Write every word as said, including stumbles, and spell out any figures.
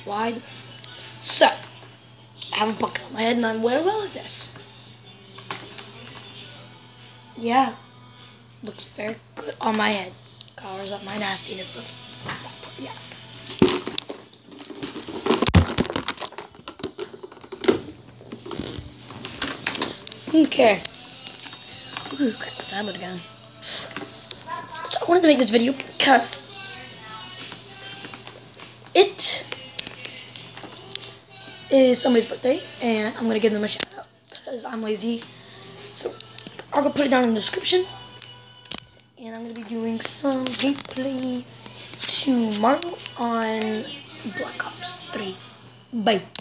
wide. So, I have a bucket on my head and I'm well well with this. Yeah, looks very good on my head. Covers up my nastiness of, yeah. Okay. Ooh, crap, the tablet again. So I wanted to make this video because it is somebody's birthday and I'm gonna give them a shout out because I'm lazy. So I'll go put it down in the description. And I'm gonna be doing some gameplay tomorrow on Black Ops three. Bye.